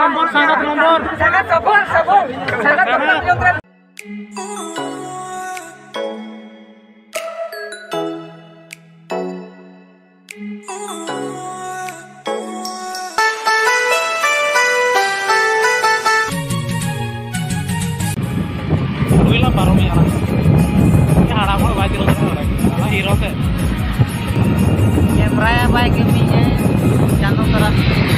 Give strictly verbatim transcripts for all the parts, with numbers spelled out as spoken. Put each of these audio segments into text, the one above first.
nomor, sangat nomor. Sangat sabar, sabar. Sangat sabar yang terakhir. Wila baru ni anak. Ya ada apa baju lo orang? Anak hero ke? Kamera ya baik ini ya. Jangan terang.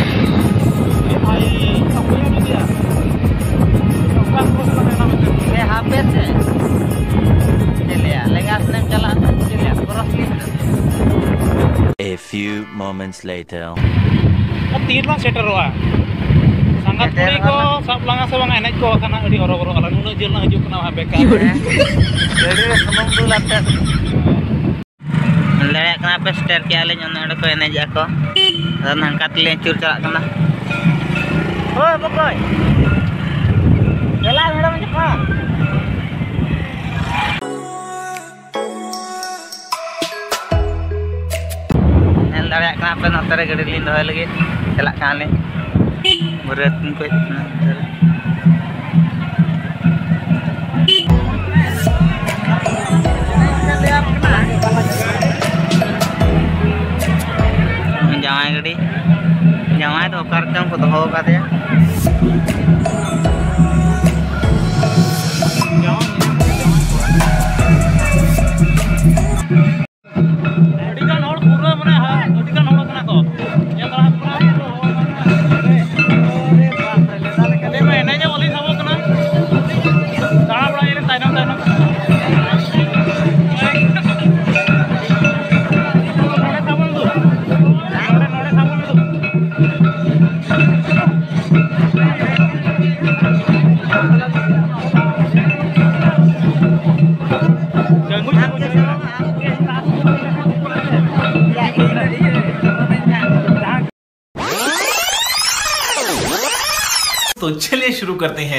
Ay, apa yang dia? Bukan terus kamera macam. ये हाफे से चलिए लेगा snap चला चलिए cross लिख A few moments later. Oh, तीन सेटर हुआ sangat puri ko sab langa sa mga enek ko kana di oro-oro ala nuno jil na haju kana beka jadi semong dulu laptop melihat kenapa setir kia lain yang ada ko enek ako dan angkat lencur celak kena oh pokok jalan ada macam apa lihat kenapa notere gede lindo lagi celak kali berat kuat jangan gede jangan itu karcang foto ho katanya तो चलिए शुरू करते हैं।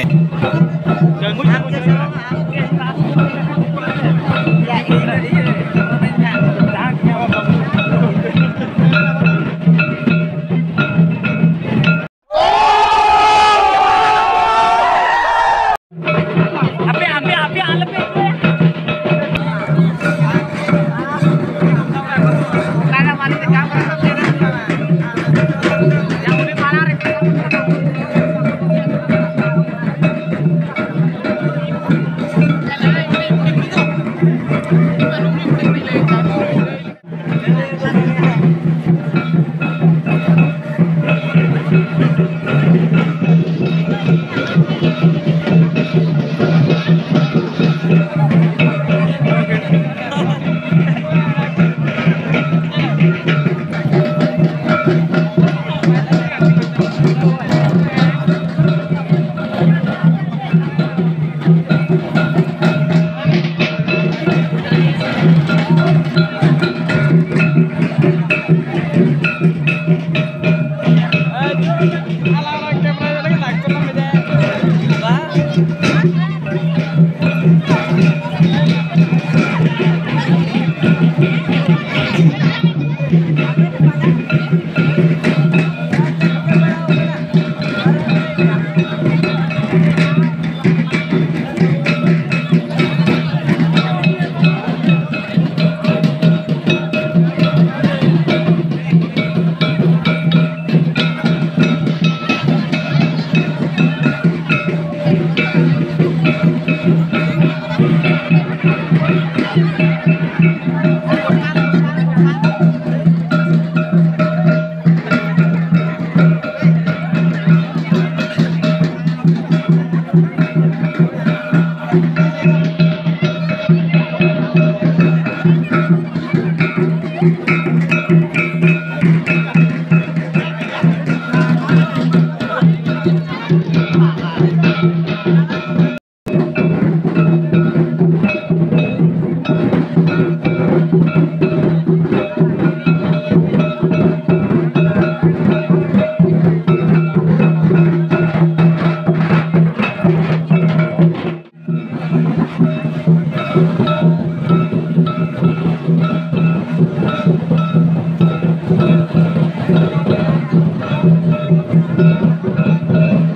Thank you.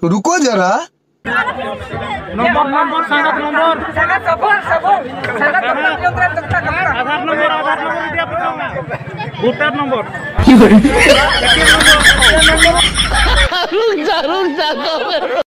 रुको जरा। Nomor nomor sangat nomor. Sangat sabun, sabun. Sangat tempat yang tren tempat tempat. Agar nomor agar nomor dia pertama. Butar nomor. Rungsa, rungsa,